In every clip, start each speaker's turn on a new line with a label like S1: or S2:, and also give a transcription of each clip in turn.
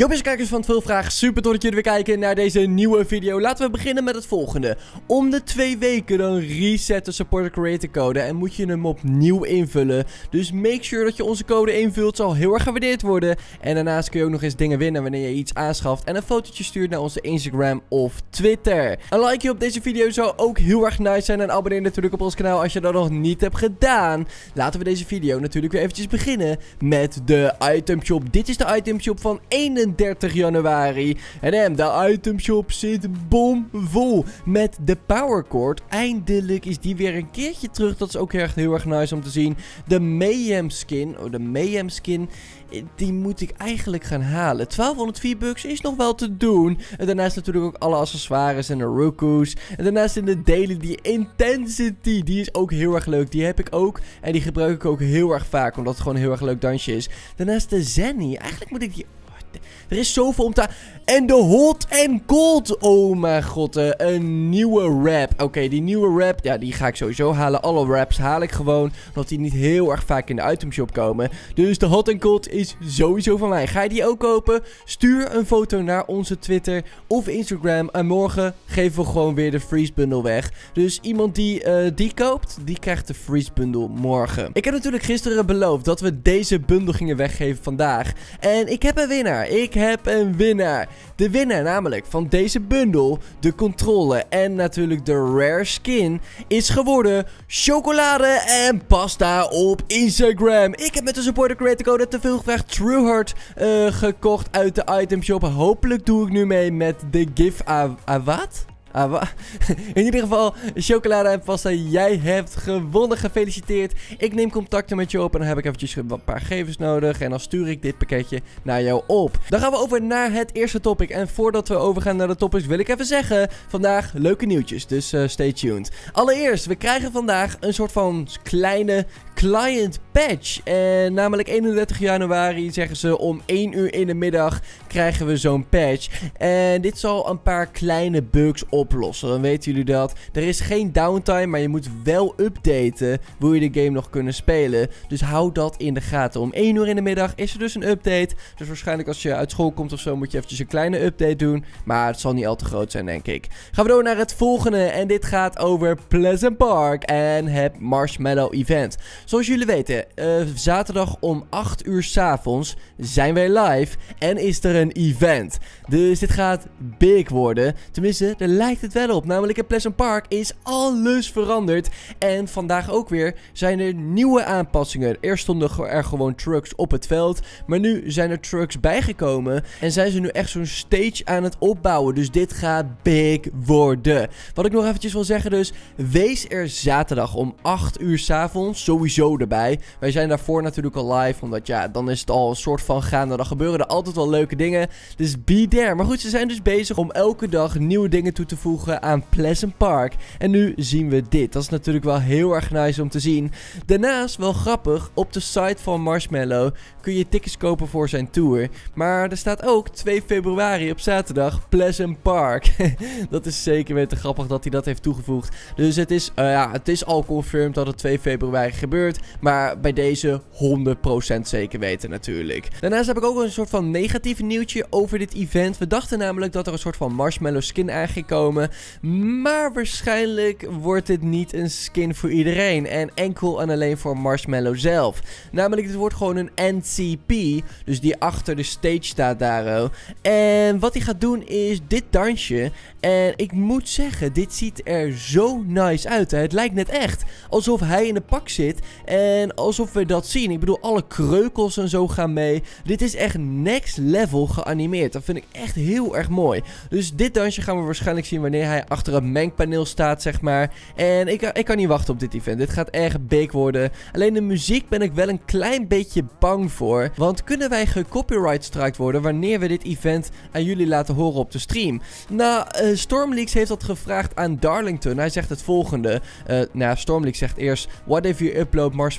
S1: Yo beste kijkers van het Veelvraag, super tof dat jullie weer kijken naar deze nieuwe video. Laten we beginnen met het volgende. Om de 2 weken dan reset de supporter creator code en moet je hem opnieuw invullen. Dus make sure dat je onze code invult, zal heel erg gewaardeerd worden. En daarnaast kun je ook nog eens dingen winnen wanneer je iets aanschaft en een fotootje stuurt naar onze Instagram of Twitter. Een likeje op deze video zou ook heel erg nice zijn en abonneer natuurlijk op ons kanaal als je dat nog niet hebt gedaan. Laten we deze video natuurlijk weer eventjes beginnen met de itemshop. Dit is de itemshop van 31 januari. En de itemshop zit bomvol met de powercord. Eindelijk is die weer een keertje terug. Dat is ook echt heel erg nice om te zien. De Mayhem skin. Oh, de Mayhem skin. Die moet ik eigenlijk gaan halen. 1200 V-Bucks is nog wel te doen. En daarnaast natuurlijk ook alle accessoires en de Rukus. En daarnaast in de daily die Intensity. Die is ook heel erg leuk. Die heb ik ook. En die gebruik ik ook heel erg vaak. Omdat het gewoon een heel erg leuk dansje is. Daarnaast de Zenny. Eigenlijk moet ik die... Er is zoveel om te... En de hot and cold. Oh mijn god. Een nieuwe rap. Oké, die nieuwe rap. Ja, die ga ik sowieso halen. Alle raps haal ik gewoon. Omdat die niet heel erg vaak in de itemshop komen. Dus de hot and cold is sowieso van mij. Ga je die ook kopen? Stuur een foto naar onze Twitter of Instagram. En morgen geven we gewoon weer de freeze bundle weg. Dus iemand die die koopt, die krijgt de freeze bundle morgen. Ik heb natuurlijk gisteren beloofd dat we deze bundel gingen weggeven vandaag. En ik heb een winnaar. Ik heb een winnaar. De winnaar namelijk van deze bundel, de controle en natuurlijk de rare skin is geworden chocolade en pasta op Instagram. Ik heb met de supporter creator code te veel gevraagd Trueheart gekocht uit de itemshop. Hopelijk doe ik nu mee met de GIF wat? In ieder geval, chocolade en pasta, jij hebt gewonnen, gefeliciteerd. Ik neem contacten met je op en dan heb ik eventjes een paar gegevens nodig. En dan stuur ik dit pakketje naar jou op. Dan gaan we over naar het eerste topic. En voordat we overgaan naar de topics wil ik even zeggen, vandaag leuke nieuwtjes, dus stay tuned. Allereerst, we krijgen vandaag een soort van kleine client patch. En namelijk 31 januari zeggen ze om 1 uur in de middag krijgen we zo'n patch. En dit zal een paar kleine bugs oplossen. Dan weten jullie dat. Er is geen downtime, maar je moet wel updaten. Wil je de game nog kunnen spelen. Dus hou dat in de gaten. Om 1 uur in de middag is er dus een update. Dus waarschijnlijk als je uit school komt of zo moet je eventjes een kleine update doen. Maar het zal niet al te groot zijn, denk ik. Gaan we door naar het volgende. En dit gaat over Pleasant Park en het Marshmallow event. Zoals jullie weten, zaterdag om 8 uur 's avonds zijn wij live en is er een event. Dus dit gaat big worden. Tenminste, daar lijkt het wel op. Namelijk in Pleasant Park is alles veranderd. En vandaag ook weer zijn er nieuwe aanpassingen. Eerst stonden er gewoon trucks op het veld. Maar nu zijn er trucks bijgekomen. En zijn ze nu echt zo'n stage aan het opbouwen. Dus dit gaat big worden. Wat ik nog eventjes wil zeggen dus. Wees er zaterdag om 8 uur 's avonds sowieso erbij. Wij zijn daarvoor natuurlijk al live. Omdat ja, dan is het al een soort van gaande. Dan gebeuren er altijd wel leuke dingen. Dus be there. Maar goed, ze zijn dus bezig om elke dag nieuwe dingen toe te voegen aan Pleasant Park. En nu zien we dit. Dat is natuurlijk wel heel erg nice om te zien. Daarnaast, wel grappig, op de site van Marshmallow kun je tickets kopen voor zijn tour. Maar er staat ook 2 februari op zaterdag Pleasant Park. Dat is zeker weten grappig dat hij dat heeft toegevoegd. Dus het is al confirmed dat het 2 februari gebeurt. Maar bij deze 100% zeker weten natuurlijk. Daarnaast heb ik ook een soort van negatief nieuwtje over dit event. We dachten namelijk dat er een soort van Marshmallow skin aan ging komen. Maar waarschijnlijk wordt het niet een skin voor iedereen. En enkel en alleen voor Marshmallow zelf. Namelijk, dit wordt gewoon een NCP. Dus die achter de stage staat daar. En wat hij gaat doen is dit dansje. En ik moet zeggen, dit ziet er zo nice uit. Hè? Het lijkt net echt alsof hij in een pak zit. En alsof we dat zien. Ik bedoel, alle kreukels en zo gaan mee. Dit is echt next level geanimeerd. Dat vind ik echt heel erg mooi. Dus dit dansje gaan we waarschijnlijk zien wanneer hij achter een mengpaneel staat, zeg maar. En ik kan niet wachten op dit event. Dit gaat erg big worden. Alleen de muziek ben ik wel een klein beetje bang voor. Want kunnen wij gecopyright striked worden wanneer we dit event aan jullie laten horen op de stream? Nou, Stormleaks heeft dat gevraagd aan Darlington. Hij zegt het volgende. Stormleaks zegt eerst: What if you upload Marshmallow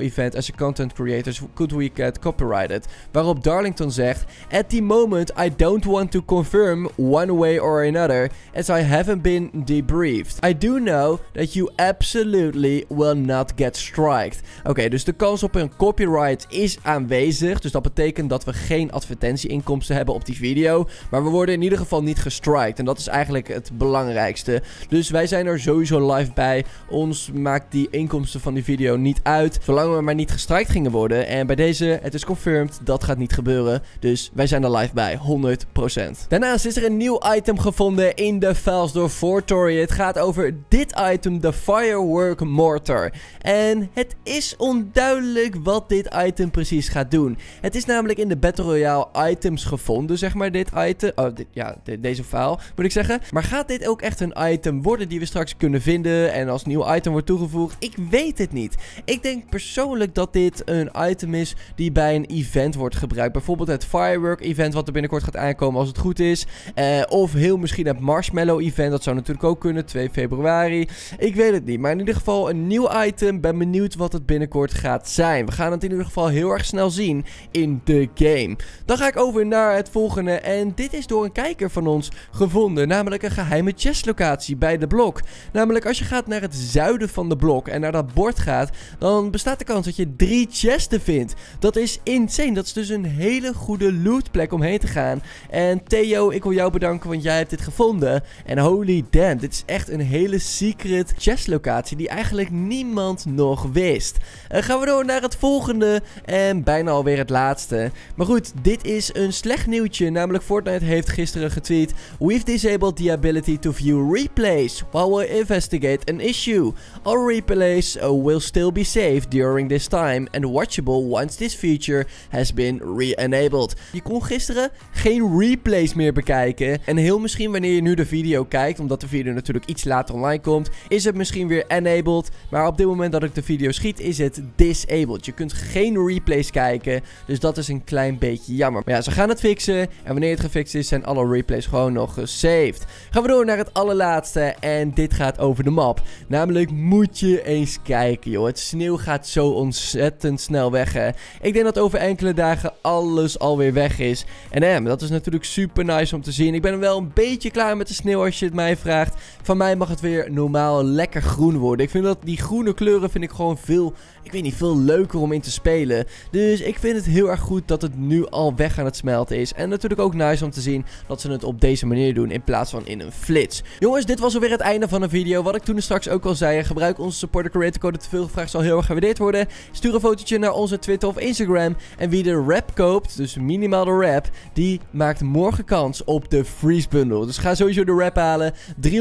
S1: event as a content creator could we get copyrighted. Waarop Darlington zegt, at the moment I don't want to confirm one way or another as I haven't been debriefed. I do know that you absolutely will not get striked. Oké, dus de kans op een copyright is aanwezig. Dus dat betekent dat we geen advertentieinkomsten hebben op die video. Maar we worden in ieder geval niet gestriked. En dat is eigenlijk het belangrijkste. Dus wij zijn er sowieso live bij. Ons maakt die inkomsten van die video niet uit. Zolang we maar niet gestriked gingen worden. En bij deze, het is confirmed, dat gaat niet gebeuren. Dus wij zijn er live bij, 100%. Daarnaast is er een nieuw item gevonden in de files door Fortory. Het gaat over dit item, de Firework Mortar. En het is onduidelijk wat dit item precies gaat doen. Het is namelijk in de Battle Royale items gevonden, zeg maar, dit item. Oh, deze file, moet ik zeggen. Maar gaat dit ook echt een item worden die we straks kunnen vinden en als nieuw item wordt toegevoegd? Ik weet het niet. Ik denk persoonlijk dat dit een item is die bij een event wordt gebruikt. Bijvoorbeeld het Firework event wat er binnenkort gaat aankomen als het goed is. Of heel misschien het Marshmallow event. Dat zou natuurlijk ook kunnen, 2 februari. Ik weet het niet. Maar in ieder geval een nieuw item. Ben benieuwd wat het binnenkort gaat zijn. We gaan het in ieder geval heel erg snel zien in de game. Dan ga ik over naar het volgende. En dit is door een kijker van ons gevonden. Namelijk een geheime chestlocatie bij de blok. Namelijk als je gaat naar het zuiden van de blok en naar dat bord gaat, dan bestaat de kans dat je 3 chesten vindt. Dat is insane. Dat is dus een hele goede lootplek om heen te gaan. En Theo, ik wil jou bedanken, want jij hebt dit gevonden. En holy damn, dit is echt een hele secret chestlocatie die eigenlijk niemand nog wist. Gaan we door naar het volgende en bijna alweer het laatste. Maar goed, dit is een slecht nieuwtje. Namelijk Fortnite heeft gisteren getweet: We've disabled the ability to view replays while we investigate an issue. All replays will still be saved during this time and watchable once this feature has been re-enabled. Je kon gisteren geen replays meer bekijken. En heel misschien wanneer je nu de video kijkt, omdat de video natuurlijk iets later online komt, is het misschien weer enabled. Maar op dit moment dat ik de video schiet, is het disabled. Je kunt geen replays kijken. Dus dat is een klein beetje jammer. Maar ja, ze gaan het fixen. En wanneer het gefixt is, zijn alle replays gewoon nog gesaved. Gaan we door naar het allerlaatste. En dit gaat over de map. Namelijk moet je eens kijken, joh. Het sneeuw gaat zo ontzettend snel weg, hè. Ik denk dat over enkele dagen alles alweer weg is. En dat is natuurlijk super nice om te zien. Ik ben wel een beetje klaar met de sneeuw als je het mij vraagt. Van mij mag het weer normaal lekker groen worden. Ik vind dat die groene kleuren vind ik gewoon veel, ik weet niet, veel leuker om in te spelen. Dus ik vind het heel erg goed dat het nu al weg aan het smelten is. En natuurlijk ook nice om te zien dat ze het op deze manier doen in plaats van in een flits. Jongens, dit was alweer het einde van de video. Wat ik toen straks ook al zei, gebruik onze supporter creator code. Te veel gevraagd zal heel erg gewaardeerd worden. Stuur een fotootje naar onze Twitter of Instagram. En wie de wrap koopt, dus minimaal de wrap, die maakt morgen kans op de Freeze Bundle. Dus ga sowieso de wrap halen.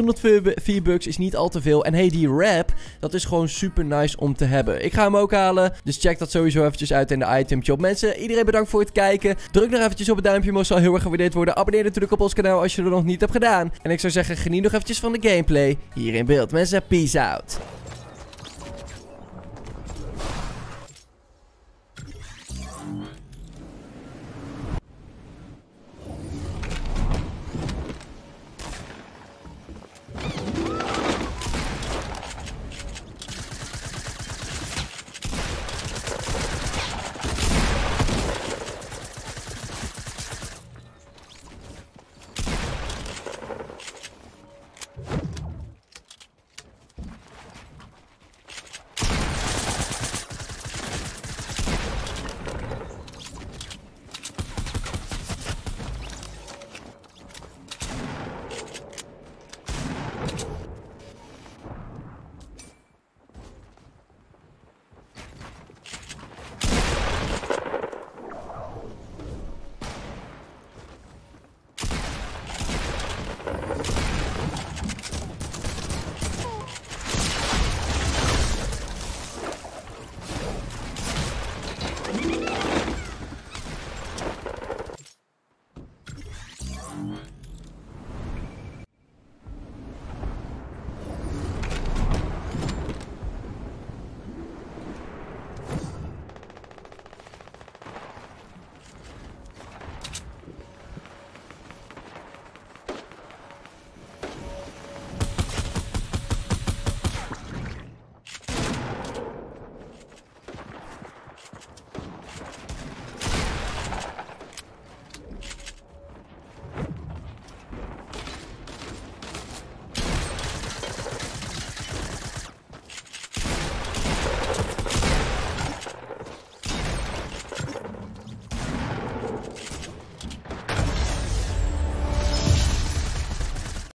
S1: 304 bucks is niet al te veel. En hey, die wrap, dat is gewoon super nice om te hebben. Ik ga hem ook halen. Dus check dat sowieso eventjes uit in de item shop. Mensen, iedereen bedankt voor het kijken. Druk nog eventjes op het duimpje omhoog, zal heel erg gewaardeerd worden. Abonneer natuurlijk op ons kanaal als je het nog niet hebt gedaan. En ik zou zeggen, geniet nog eventjes van de gameplay hier in beeld. Mensen, peace out.